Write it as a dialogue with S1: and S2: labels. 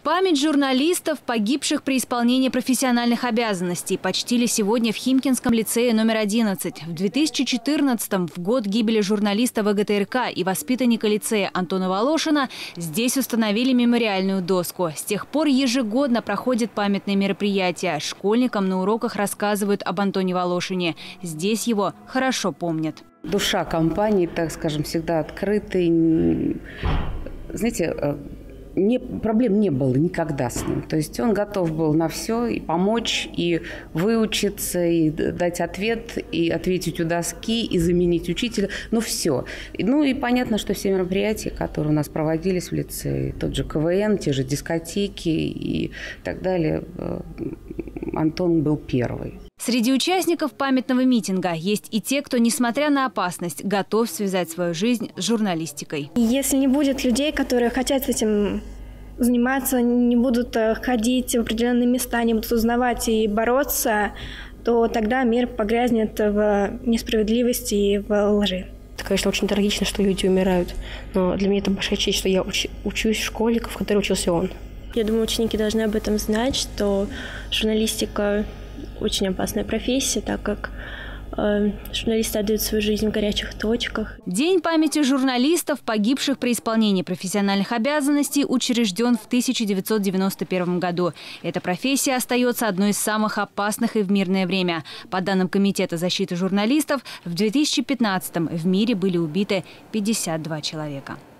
S1: Память журналистов, погибших при исполнении профессиональных обязанностей, почтили сегодня в Химкинском лицее номер 11. В 2014-м, в год гибели журналиста ВГТРК и воспитанника лицея Антона Волошина, здесь установили мемориальную доску. С тех пор ежегодно проходят памятные мероприятия. Школьникам на уроках рассказывают об Антоне Волошине. Здесь его хорошо помнят.
S2: Душа компании, так скажем, всегда открытый. Знаете, проблем не было никогда с ним. То есть он готов был на все, и помочь, и выучиться, и дать ответ, и ответить у доски, и заменить учителя. Ну, все. Ну, и понятно, что все мероприятия, которые у нас проводились в лицее, тот же КВН, те же дискотеки и так далее, Антон был первый.
S1: Среди участников памятного митинга есть и те, кто, несмотря на опасность, готов связать свою жизнь с журналистикой.
S3: Если не будет людей, которые хотят этим заниматься, не будут ходить в определенные места, не будут узнавать и бороться, то тогда мир погрязнет в несправедливости и в лжи.
S4: Это, конечно, очень трагично, что люди умирают, но для меня это большая честь, что я учусь в школе, в которой учился он.
S5: Я думаю, ученики должны об этом знать, что журналистика очень опасная профессия, так как журналисты отдают свою жизнь в горячих точках.
S1: День памяти журналистов, погибших при исполнении профессиональных обязанностей, учрежден в 1991 году. Эта профессия остается одной из самых опасных и в мирное время. По данным Комитета защиты журналистов, в 2015-м в мире были убиты 52 человека.